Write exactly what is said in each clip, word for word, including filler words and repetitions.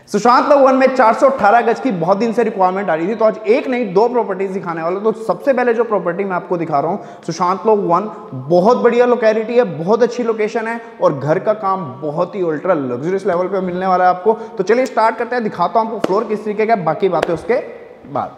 सुशांत लोग वन में चार सौ अठारह गज की बहुत दिन से रिक्वायरमेंट आ रही थी, तो आज एक नहीं दो प्रॉपर्टीज दिखाने वाला। तो सबसे पहले जो प्रॉपर्टी मैं आपको दिखा रहा हूं सुशांत लोग वन, बहुत बढ़िया लोकेलिटी है, बहुत अच्छी लोकेशन है और घर का काम बहुत ही अल्ट्रा लग्जरियस लेवल पे मिलने वाला है आपको। तो चलिए स्टार्ट करते हैं, दिखाता हूं आपको फ्लोर किस तरीके का, बाकी बातें उसके बाद।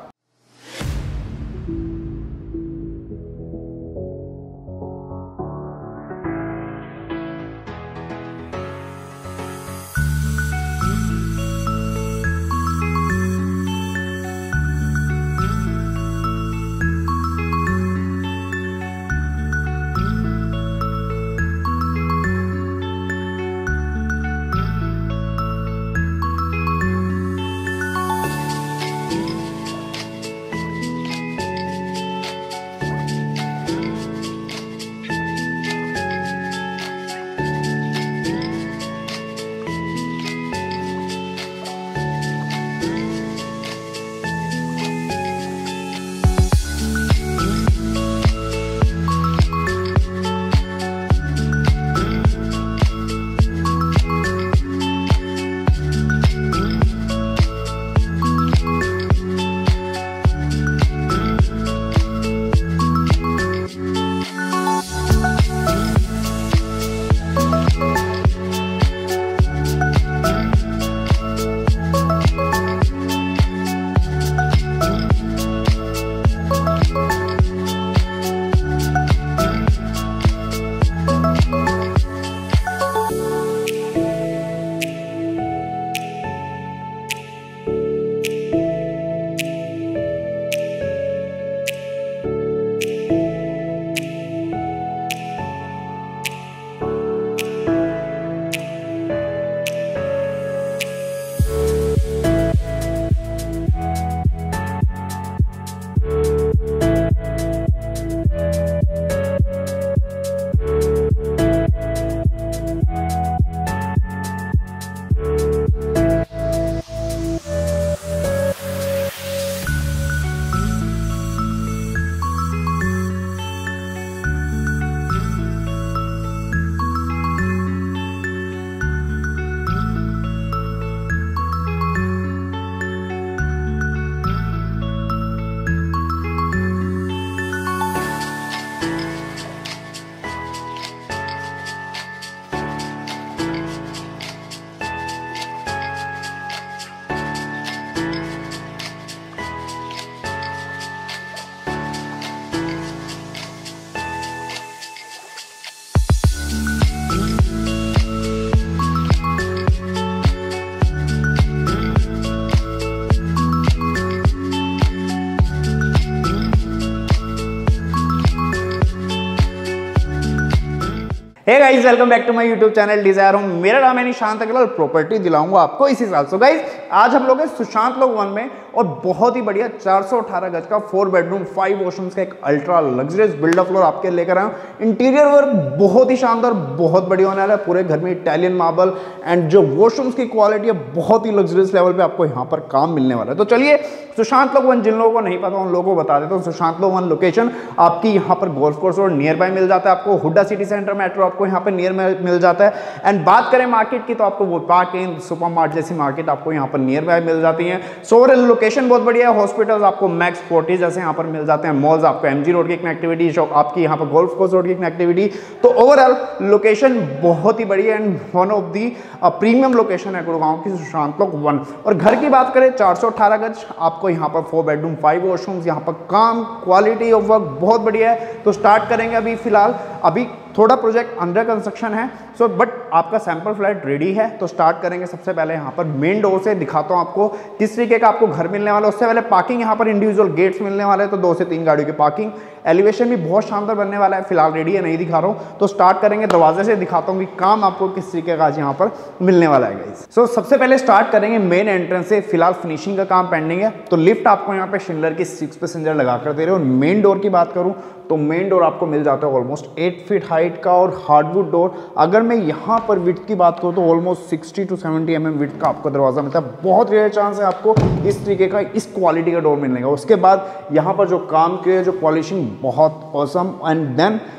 Hey guys, welcome back to my YouTube channel desire home. मेरा नाम है निशांत अग्रवाल, प्रॉपर्टी दिलाऊंगा आपको इसी साल। सो गाइस, आज हम लोग हैं सुशांत लोग वन में और बहुत ही बढ़िया चार सौ अठारह गज का फोर बेडरूम फाइव वॉशरूम्स का एक अल्ट्रा लग्जरियस बिल्डअप फ्लोर आपके लेकर आया हूं। इंटीरियर वर्क बहुत ही शानदार, बहुत बढ़िया होने वाला है। पूरे घर में इटालियन मार्बल एंड जो वॉशरूम्स की क्वालिटी है बहुत ही लग्जरियस लेवल पे आपको यहाँ पर काम मिलने वाला है। तो चलिए सुशांत लोग वन, जिन लोगों को नहीं पता उन लोगों को बता देता हूँ। सुशांत लोग वन लोकेशन आपकी यहाँ पर golf course road nearby मिल जाता है आपको। हुड्डा सिटी सेंटर मेट्रो आपको यहाँ पर नियर में मिल जाता है। एंड बात करें मार्केट की तो आपको वो पार्क इन सुपर मार्ट जैसी मार्केट आपको यहाँ पर नियर बाय मिल जाती है। सो ओवरऑल लोकेशन बहुत बढ़िया है। हॉस्पिटल्स आपको मैक्स फोर्टी जैसे यहाँ पर मिल जाते हैं। मॉल्स आपको एमजी रोड की कनेक्टिविटी, शॉप आपकी यहाँ पर गोल्फ कोर्स रोड की कनेक्टिविटी। तो ओवरऑल लोकेशन बहुत ही बढ़िया and one of the premium location है गुड़गांव की सुशांत लोग वन। और घर की बात करें चार सौ अठारह गज आपको यहाँ पर फोर बेडरूम फाइव वॉशरूम्स, यहाँ पर काम क्वालिटी ऑफ वर्क बहुत बढ़िया है। तो स्टार्ट करेंगे अभी फिलहाल, अभी थोड़ा प्रोजेक्ट अंडर कंस्ट्रक्शन है। सो बट आपका सैंपल फ्लैट रेडी है। तो स्टार्ट करेंगे सबसे पहले यहाँ पर मेन डोर से, दिखाता हूँ आपको किस तरीके का आपको घर मिलने वाला है। उससे पहले पार्किंग यहाँ पर इंडिविजुअल गेट्स मिलने वाले हैं, तो दो से तीन गाड़ियों की पार्किंग। एलिवेशन भी बहुत शानदार बनने वाला है। फिलहाल रेडी है, नहीं दिखा रहा हूँ। तो स्टार्ट करेंगे दरवाजे से, दिखाता हूँ कि काम आपको किस तरीके का आज यहाँ पर मिलने वाला है गाइस। सो सबसे पहले स्टार्ट करेंगे मेन एंट्रेंस से। फिलहाल फिनिशिंग का काम पेंडिंग है। तो लिफ्ट आपको यहाँ पे शिंडलर की सिक्स पैसेंजर लगाकर दे रहे हो। और मेन डोर की बात करूँ तो मेन डोर आपको मिल जाता है ऑलमोस्ट एट फीट हाइट का और हार्डवुड डोर। अगर मैं यहाँ पर विड्थ की बात करूँ तो almost sixty to seventy M M width का आपको दरवाजा मिलता है। बहुत रेयर चांस है आपको इस तरीके का, इस क्वालिटी का डोर मिलने का। उसके बाद यहाँ पर जो काम किए, जो पॉलिशिंग बहुत ऑसम। एंड देन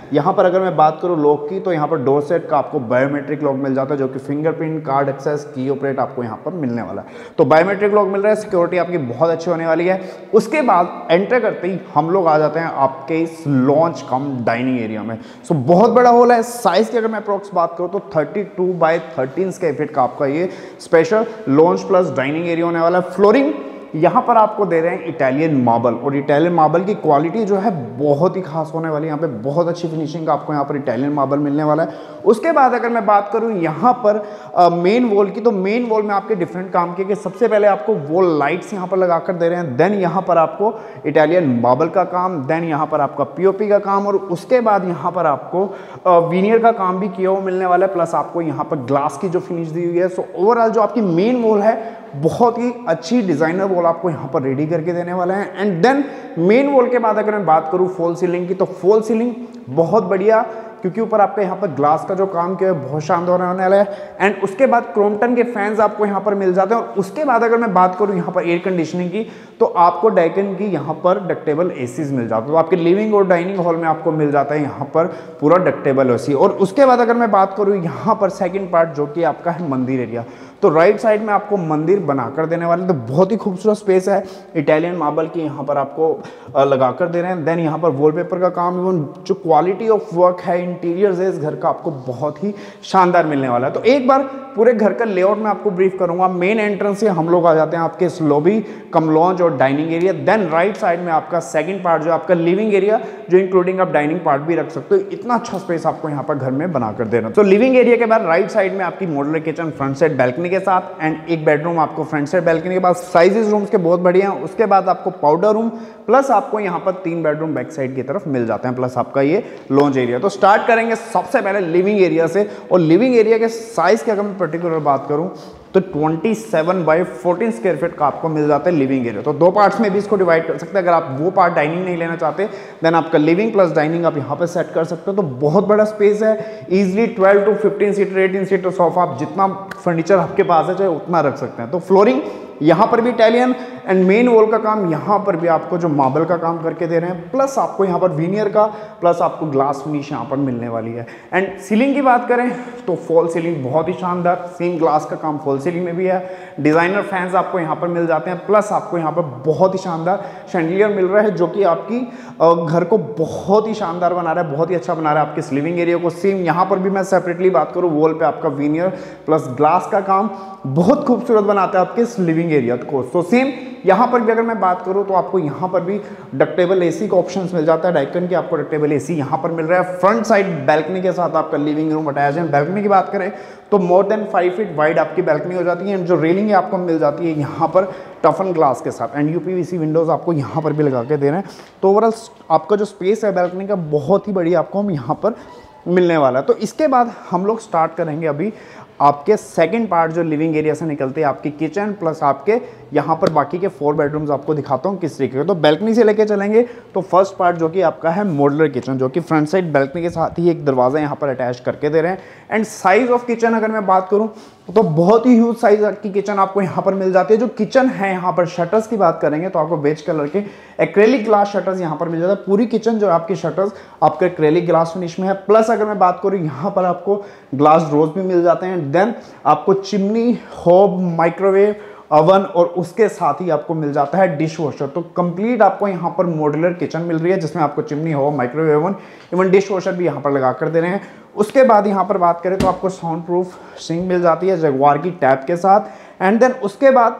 यहाँ पर अगर मैं बात करूँ लॉक की, तो यहाँ पर डोर सेट का आपको बायोमेट्रिक लॉक मिल जाता है, जो कि फिंगरप्रिंट, कार्ड एक्सेस, की ऑपरेट आपको यहाँ पर मिलने वाला है। तो बायोमेट्रिक लॉक मिल रहा है, सिक्योरिटी आपकी बहुत अच्छी होने वाली है। उसके बाद एंटर करते ही हम लोग आ जाते हैं आपके इस लॉन्च कम डाइनिंग एरिया में। सो बहुत बड़ा हॉल है। साइज की अगर मैं अप्रोक्स बात करूँ तो thirty two by thirteen square feet का आपका ये special lounge plus dining area होने वाला है। फ्लोरिंग यहाँ पर आपको दे रहे हैं इटालियन मार्बल, और इटालियन मार्बल की क्वालिटी जो है बहुत ही खास होने वाली है। यहाँ पे बहुत अच्छी फिनिशिंग का आपको यहाँ पर इटालियन मार्बल मिलने वाला है। उसके बाद अगर मैं बात करूँ यहाँ पर मेन वॉल की, तो मेन वॉल में आपके डिफरेंट काम किए कि सबसे पहले आपको वॉल लाइट्स यहाँ पर लगाकर दे रहे हैं, देन यहाँ पर आपको इटालियन मार्बल का काम, देन यहाँ पर आपका पीओपी का काम, और उसके बाद यहाँ पर आपको वीनियर का काम भी किया हुआ मिलने वाला है, प्लस आपको यहाँ पर ग्लास की जो फिनिश दी हुई है। सो ओवरऑल जो आपकी मेन वॉल है बहुत ही अच्छी डिजाइनर वॉल आपको यहाँ पर रेडी करके देने वाले हैं। एंड देन मेन वॉल के बाद अगर मैं बात करूँ फॉल सीलिंग की, तो फॉल सीलिंग बहुत बढ़िया, क्योंकि ऊपर आपके यहाँ पर ग्लास का जो काम किया है बहुत शानदार होने वाला है। एंड उसके बाद क्रोम्पटन के फैंस आपको यहाँ पर मिल जाते हैं। और उसके बाद अगर मैं बात करूँ यहाँ पर एयर कंडीशनिंग की, तो आपको डाइकन की यहाँ पर डक्टेबल एसीज मिल जाते हैं। तो आपके लिविंग और डाइनिंग हॉल में आपको मिल जाता है यहाँ पर पूरा डक्टेबल एसी। और उसके बाद अगर मैं बात करूँ यहाँ पर सेकेंड पार्ट जो कि आपका है मंदिर एरिया, तो राइट साइड में आपको मंदिर बनाकर देने वाले, तो बहुत ही खूबसूरत स्पेस है। इटालियन मार्बल की यहाँ पर आपको लगाकर दे रहे हैं। देन यहाँ पर वॉलपेपर का काम, इवन जो क्वालिटी ऑफ वर्क है इंटीरियर है इस घर का आपको बहुत ही शानदार मिलने वाला है। तो एक बार पूरे घर का लेआउट में आपको ब्रीफ करूंगा। मेन एंट्रेंस से हम लोग आ जाते हैं आपके इस लॉबी कम लॉन्च और dining area. Then right side में आपका सेकंड पार्ट जो आपका लिविंग एरिया, जो इंक्लूडिंग आप डाइनिंग पार्ट भी रख सकते हो। इतना अच्छा स्पेस आपको यहाँ पर घर में बनाकर दे रहा है। तो लिविंग एरिया के बाद राइट साइड में आपकी modular kitchen front side balcony के साथ, एंड एक बेडरूम आपको फ्रंट साइड बैल्कनी के बाद। साइजेस रूम्स के बहुत बढ़िया हैं। उसके बाद आपको पाउडर रूम प्लस आपको यहाँ पर तीन बेडरूम बैक साइड की तरफ मिल जाते हैं, प्लस आपका ये लॉन्च एरिया। तो स्टार्ट करेंगे सबसे पहले लिविंग एरिया से। और लिविंग एरिया के साइज की अगर मैं पर्टिकुलर बात करूँ तो सत्ताईस बाई चौदह स्क्वायर फीट का आपको मिल जाता है लिविंग एरिया। तो दो पार्ट्स में भी इसको डिवाइड कर सकते हैं। अगर आप वो पार्ट डाइनिंग नहीं लेना चाहते, देन आपका लिविंग प्लस डाइनिंग आप यहाँ पे सेट कर सकते हो। तो बहुत बड़ा स्पेस है। Easily twelve to fifteen seater eighteen seater sofa, आप जितना फर्नीचर आपके पास है चाहे उतना रख सकते हैं। तो फ्लोरिंग यहाँ पर भी इटालियन, एंड मेन वॉल का काम यहाँ पर भी आपको जो मार्बल का काम करके दे रहे हैं, प्लस आपको यहाँ पर वीनियर का, प्लस आपको ग्लास फिनिश यहाँ पर मिलने वाली है। एंड सीलिंग की बात करें तो फॉल सीलिंग बहुत ही शानदार, सेम ग्लास का काम फॉल सीलिंग में भी है। डिजाइनर फैंस आपको यहाँ पर मिल जाते हैं, प्लस आपको यहाँ पर बहुत ही शानदार शैंडलियर मिल रहा है, जो कि आपकी घर को बहुत ही शानदार बना रहा है, बहुत ही अच्छा बना रहा है आपके लिविंग एरिया को। सेम यहाँ पर भी मैं सेपरेटली बात करूँ, वॉल पे आपका वीनियर प्लस ग्लास का काम बहुत खूबसूरत बनाता है आपके इस लिविंग एरिया को। सो सेम यहाँ पर भी अगर मैं बात करूँ तो आपको यहाँ पर भी डक्टेबल एसी का ऑप्शंस मिल जाता है। डाइकन की आपको डक्टेबल एसी यहाँ पर मिल रहा है। फ्रंट साइड बैल्कनी के साथ आपका लिविंग रूम अटैच है। बैल्कनी की बात करें तो more than five feet wide आपकी बैल्कनी हो जाती है, एंड जो रेलिंग है आपको मिल जाती है यहाँ पर टफन ग्लास के साथ, एंड यूपीवीसी विंडोज आपको यहाँ पर भी लगा के दे रहे हैं। तो ओवरऑल आपका जो स्पेस है बैल्कनी का बहुत ही बढ़िया आपको हम यहाँ पर मिलने वाला है। तो इसके बाद हम लोग स्टार्ट करेंगे अभी आपके सेकंड पार्ट जो लिविंग एरिया से निकलते हैं आपकी किचन, प्लस आपके यहाँ पर बाकी के फोर बेडरूम्स आपको दिखाता हूँ किस तरीके के। तो बैल्कनी से लेके चलेंगे तो फर्स्ट पार्ट जो कि आपका है मॉड्यूलर किचन, जो कि फ्रंट साइड बैल्कनी के साथ ही एक दरवाजा यहाँ पर अटैच करके दे रहे हैं। एंड साइज ऑफ किचन अगर मैं बात करूँ तो बहुत ही ह्यूज साइज की किचन आपको यहाँ पर मिल जाती है। जो किचन है यहाँ पर शटर्स की बात करेंगे तो आपको बेज कलर के एक्रेलिक ग्लास शटर्स यहाँ पर मिल जाता है। पूरी किचन जो आपकी शटर्स आपके एक्रेलिक ग्लास फिनिश में है। प्लस अगर मैं बात करूँ यहाँ पर आपको ग्लास डोर्स भी मिल जाते हैं। देन आपको चिमनी, होब, माइक्रोवेव, अवन और उसके साथ ही आपको मिल जाता है डिश वॉशर। तो कंप्लीट आपको यहाँ पर मॉड्यूलर किचन मिल रही है, जिसमें आपको chimney, hob, microwave, oven, even dishwasher भी यहाँ पर लगा कर दे रहे हैं। उसके बाद यहाँ पर बात करें तो आपको साउंड प्रूफ सिंक मिल जाती है जगुआर की टैप के साथ। एंड देन उसके बाद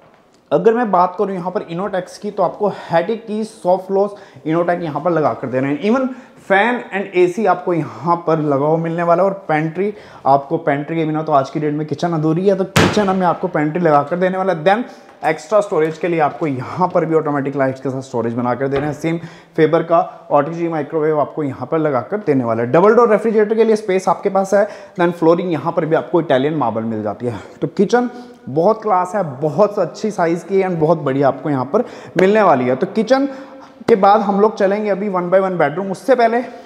अगर मैं बात करूँ यहाँ पर इनोटेक्स की तो आपको हैटिक की सॉफ्ट लॉस इनोटेक यहाँ पर लगा कर दे रहे हैं। इवन फैन एंड एसी आपको यहाँ पर लगा हुआ मिलने वाला है। और पेंट्री, आपको पेंट्री के बिना तो आज की डेट में किचन अधूरी है, तो किचन में आपको पेंट्री लगा कर देने वाला है। देन एक्स्ट्रा स्टोरेज के लिए आपको यहाँ पर भी ऑटोमेटिक लाइट्स के साथ स्टोरेज बनाकर दे रहे हैं। सेम फेबर का ओटीजी माइक्रोवेव आपको यहाँ पर लगाकर देने वाला है। डबल डोर रेफ्रिजरेटर के लिए स्पेस आपके पास है। देन फ्लोरिंग यहाँ पर भी आपको इटालियन मार्बल मिल जाती है। तो किचन बहुत क्लास है, बहुत अच्छी साइज की है, एंड बहुत बढ़िया आपको यहाँ पर मिलने वाली है। तो किचन के बाद हम लोग चलेंगे अभी वन बाय वन बेडरूम। उससे पहले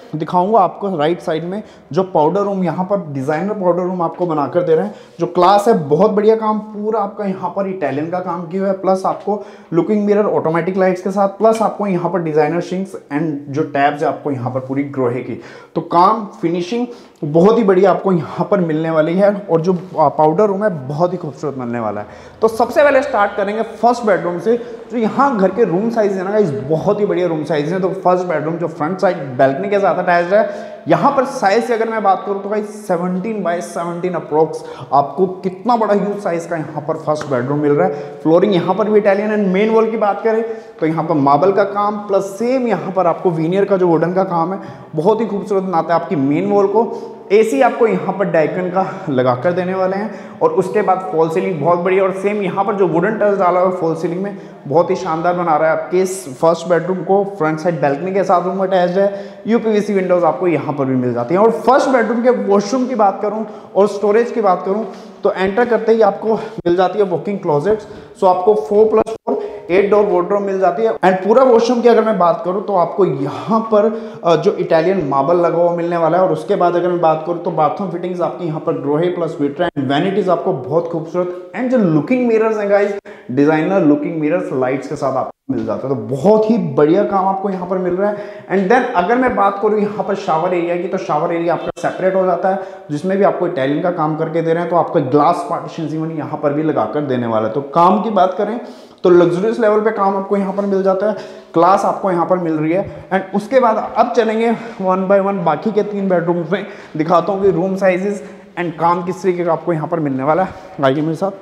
दिखाऊंगा आपको राइट साइड में जो पाउडर रूम यहाँ पर डिजाइनर पाउडर रूम आपको बनाकर दे रहे हैं। जो क्लास है बहुत बढ़िया काम, पूरा आपका यहाँ पर इटालियन का काम किया हुआ है, प्लस आपको लुकिंग मिरर ऑटोमेटिक लाइट्स के साथ, प्लस आपको यहाँ पर डिजाइनर शिंक्स एंड जो टैब्स है आपको यहाँ पर पूरी ग्रोहे की। तो काम फिनिशिंग बहुत ही बढ़िया आपको यहाँ पर मिलने वाली है और जो पाउडर रूम है बहुत ही खूबसूरत मिलने वाला है। तो सबसे पहले स्टार्ट करेंगे फर्स्ट बेडरूम से। जो यहाँ घर के रूम साइज है ना, इस बहुत ही बढ़िया रूम साइज है। तो फर्स्ट बेडरूम जो फ्रंट साइड बैल्कनी के साथ अटैच्ड है, यहाँ पर साइज की अगर मैं बात करूँ तो भाई सेवनटीन बाय सेवनटीन अप्रोक्स आपको कितना बड़ा ह्यूज साइज का यहाँ पर फर्स्ट बेडरूम मिल रहा है। फ्लोरिंग यहाँ पर भी इटालियन एंड मेन वॉल की बात करें तो यहाँ पर मार्बल का काम प्लस सेम यहाँ पर आपको वीनियर का जो वुडन का काम है बहुत ही खूबसूरत बनाता है आपकी मेन वॉल को। एसी आपको यहाँ पर डाइकन का लगाकर देने वाले हैं और उसके बाद फॉल सीलिंग बहुत बढ़िया और सेम यहाँ पर जो वुडन टच डाला हुआ है फॉल सीलिंग में बहुत ही शानदार बना रहा है आपके इस फर्स्ट बेडरूम को। फ्रंट साइड बैल्कनी के साथ रूम अटैच्ड है, यूपीवीसी विंडोज आपको यहाँ पर भी मिल जाती हैं। और फर्स्ट बेडरूम के वॉशरूम की बात करूँ और स्टोरेज की बात करूँ तो एंटर करते ही आपको मिल जाती है वॉकिंग क्लोजेट्स। सो आपको four plus four eight door wardrobe मिल जाती है एंड पूरा वॉशरूम की अगर मैं बात करूं तो आपको यहाँ पर जो इटालियन मार्बल लगा हुआ मिलने वाला है। और उसके बाद अगर मैं बात करूं तो बाथरूम फिटिंग्स आपकी यहाँ पर Grohe plus Vitra and vanities आपको बहुत खूबसूरत एंड जो लुकिंग मिरर्स हैं guys, designer looking mirrors lights के साथ आपको मिल जाता है। तो बहुत ही बढ़िया काम आपको यहाँ पर मिल रहा है। एंड देन अगर मैं बात करूँ यहाँ पर शावर एरिया की तो शावर एरिया आपका सेपरेट हो जाता है जिसमें भी आपको इटालियन का काम करके दे रहे हैं। तो आपका ग्लास पार्टीशन इवन यहाँ पर भी लगाकर देने वाला है। तो काम की बात करें तो लग्जरियस लेवल पे काम आपको यहाँ पर मिल जाता है, क्लास आपको यहाँ पर मिल रही है। एंड उसके बाद अब चलेंगे वन बाय वन बाकी के तीन बेडरूम्स में, दिखाता हूँ कि रूम साइजेस एंड काम किस तरीके का आपको यहाँ पर मिलने वाला है। आइए मेरे साथ।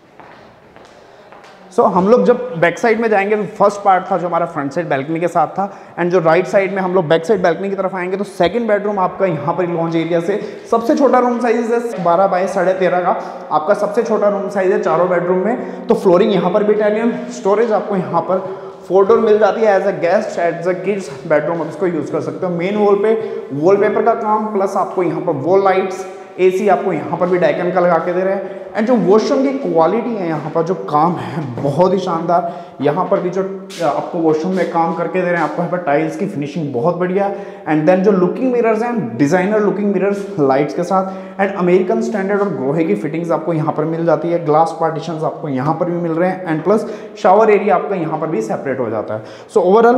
सो so, हम लोग जब बैक साइड में जाएंगे तो फर्स्ट पार्ट था जो हमारा फ्रंट साइड बैल्कनी के साथ था एंड जो राइट साइड में हम लोग बैक साइड बैल्कनी की तरफ आएंगे तो सेकंड बेडरूम आपका यहाँ पर लॉन्च एरिया से सबसे छोटा रूम साइज है बारह बाय साढ़े तेरह का आपका सबसे छोटा रूम साइज है चारों बेडरूम में। तो फ्लोरिंग यहाँ पर भी इटालियन, स्टोरेज आपको यहाँ पर फोर डोर मिल जाती है as a guest as a kids bedroom आप इसको यूज कर सकते हो। मेन वॉल पे वॉलपेपर का काम प्लस आपको यहाँ पर वॉल लाइट्स, एसी आपको यहाँ पर भी डाइकन का लगा के दे रहे हैं। एंड जो वॉशरूम की क्वालिटी है यहाँ पर जो काम है बहुत ही शानदार। यहाँ पर भी जो आपको वॉशरूम में काम करके दे रहे हैं आपको यहाँ पर टाइल्स की फिनिशिंग बहुत बढ़िया। एंड देन जो लुकिंग मिरर्स हैं डिजाइनर लुकिंग मिरर्स लाइट्स के साथ एंड अमेरिकन स्टैंडर्ड और ग्रोहे की फिटिंग्स आपको यहाँ पर मिल जाती है। ग्लास पार्टीशंस आपको यहाँ पर भी मिल रहे हैं एंड प्लस शावर एरिया आपका यहाँ पर भी सेपरेट हो जाता है। So overall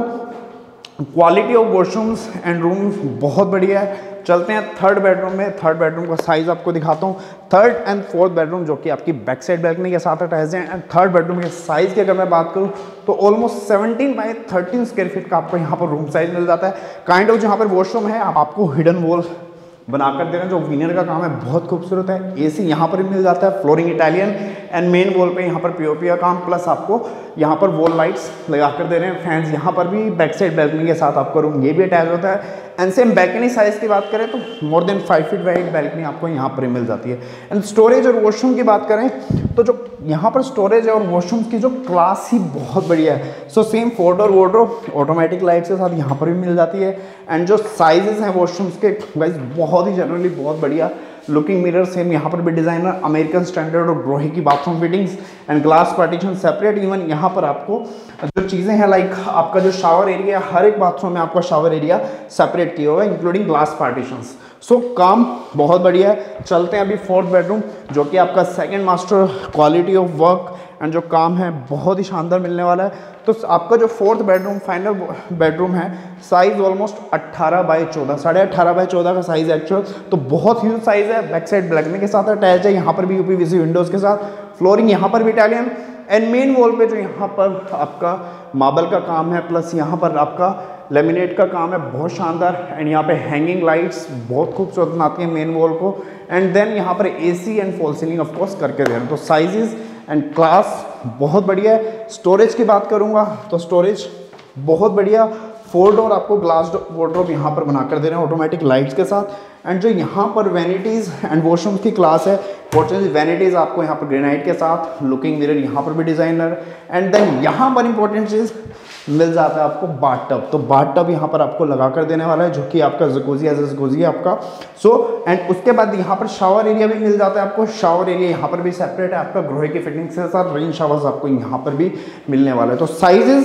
quality of washrooms and rooms बहुत बढ़िया है। चलते हैं थर्ड बेडरूम में। थर्ड बेडरूम का साइज आपको दिखाता हूँ। थर्ड एंड फोर्थ बेडरूम जो कि आपकी बैक साइड बैल्कनी के साथ अटैच है एंड थर्ड बेडरूम के साइज की अगर मैं बात करूँ तो almost seventeen by thirteen square feet का आपको यहाँ पर रूम साइज मिल जाता है। काइंड ऑफ जहाँ पर वॉशरूम है आपको हिडन वॉल बनाकर दे रहे हैं जो विनियर का काम है बहुत खूबसूरत है। एसी यहाँ पर भी मिल जाता है, flooring Italian and main wall पे यहाँ पर पीओपी का काम प्लस आपको यहाँ पर वॉल लाइट्स लगा कर दे रहे हैं। फैंस यहाँ पर भी बैक साइड बैल्कनी के साथ आपका रूम ये भी अटैच होता है। एंड सेम बैल्कनी साइज की बात करें तो more than five feet wide balcony आपको यहाँ पर मिल जाती है। एंड स्टोरेज और वॉशरूम की बात करें तो जो यहाँ पर स्टोरेज है और वॉशरूम की जो क्लास ही बहुत बढ़िया है। So same four door wardrobe automatic lights के साथ यहाँ पर भी मिल जाती है। एंड जो साइजेस हैं वॉशरूम्स के गाइस बहुत ही जनरली बहुत बढ़िया। लुकिंग मिरर सेम यहाँ पर भी डिजाइनर अमेरिकन स्टैंडर्ड और ग्रोहे की bathroom fittings and glass partition separate. Even यहाँ पर आपको जो चीज़ें हैं लाइक आपका जो शावर एरिया हर एक बाथरूम में आपका शावर एरिया सेपरेट किया हुआ है इंक्लूडिंग ग्लास पार्टीशंस। सो काम बहुत बढ़िया है। चलते हैं अभी फोर्थ बेडरूम जो कि आपका second master quality of work and जो काम है बहुत ही शानदार मिलने वाला है। तो आपका जो फोर्थ बेडरूम फाइनल बेडरूम है साइज ऑलमोस्ट अट्ठारह बाई चौदह साढ़े अट्ठारह बाई चौदह का साइज एक्चुअल तो बहुत ह्यूज साइज है। बैक साइड बैल्कनी के साथ अटैच है, यहाँ पर भी यूपीवीसी विंडोज के साथ, फ्लोरिंग यहाँ पर भी इटालियन एंड मेन वॉल पे जो यहाँ पर आपका मार्बल का काम है प्लस यहाँ पर आपका लेमिनेट का काम है बहुत शानदार। एंड यहाँ पे हैंगिंग लाइट्स बहुत खूबसूरत बनाती है मेन वॉल को। एंड देन यहाँ पर AC and false ceiling of course करके दे रहे हैं। तो साइजेस एंड क्लास बहुत बढ़िया है। स्टोरेज की बात करूँगा तो स्टोरेज बहुत बढ़िया। फोर डोर आपको ग्लास वार्डरोब यहाँ पर बनाकर दे रहे हैं ऑटोमेटिक लाइट्स के साथ। एंड जो यहाँ पर वैनिटीज़ एंड वॉशरूम की क्लास है फॉर्चुनेटली वैनिटीज़ आपको यहाँ पर ग्रेनाइट के साथ, लुकिंग मिरर यहाँ पर भी डिज़ाइनर। एंड देन यहाँ पर इंपॉर्टेंट चीज़ मिल जाता है आपको बाथ टब। तो बाथ टब यहाँ पर आपको लगा कर देने वाला है जो कि आपका जकूजी एज जकूजी है आपका। सो so, एंड उसके बाद यहाँ पर शावर एरिया भी मिल जाता है आपको। शावर एरिया यहाँ पर भी सेपरेट है आपका ग्रोहे की फिटिंग के साथ। रेन शावर्स आपको यहाँ पर भी मिलने वाला है। तो साइजेस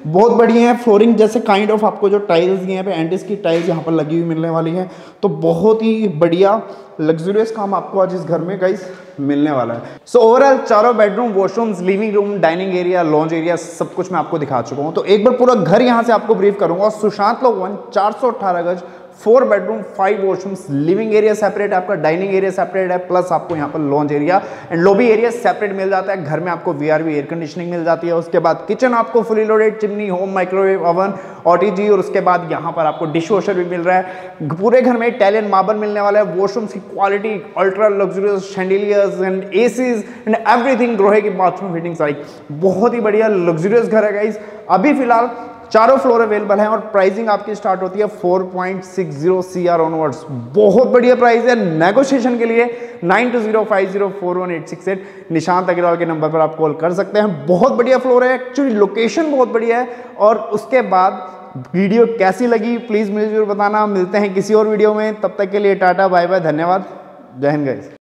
बहुत बढ़िया है। फ्लोरिंग जैसे काइंड ऑफ आपको जो टाइल्स यहाँ पे एंटिस की टाइल्स यहाँ पर लगी हुई मिलने वाली है, तो बहुत ही बढ़िया लग्जरियस काम आपको आज इस घर में गाइस मिलने वाला है। सो ओवरऑल चारों bedroom, washrooms, living room, dining area, lounge area सब कुछ मैं आपको दिखा चुका हूँ। तो एक बार पूरा घर यहाँ से आपको ब्रीफ करूंगा। सुशांत लोक वन चार सौ अठारह गज, four bedroom, five washrooms, living area separate है, आपका डाइनिंग एरिया सेपरेट है, प्लस आपको यहाँ पर lounge area and lobby area separate मिल जाता है। घर में आपको वीआरवी एयर कंडीशनिंग मिल जाती है। उसके बाद किचन आपको fully loaded, chimney, hob microwave oven, OTG, और उसके बाद यहाँ पर आपको डिश वॉशर भी मिल रहा है। पूरे घर में इटालियन मार्बल मिलने वाला है। वॉशरूम्स की quality ultra luxurious, chandeliers and ACs and everything, Grohe की बाथरूम फिटिंग्स, लाइक बहुत ही बढ़िया लग्जरियस घर है गाइस। अभी फिलहाल चारों फ्लोर अवेलेबल हैं और प्राइसिंग आपकी स्टार्ट होती है four point six zero CR onwards. बहुत बढ़िया प्राइस है। नेगोशिएशन के लिए nine two zero five zero four one eight six eight Nishant Agrawal के नंबर पर आप कॉल कर सकते हैं। बहुत बढ़िया फ्लोर है, एक्चुअली लोकेशन बहुत बढ़िया है। और उसके बाद वीडियो कैसी लगी प्लीज मुझे जरूर बताना। मिलते हैं किसी और वीडियो में, तब तक के लिए टाटा बाय बाय, धन्यवाद, जय हिंद गाइस।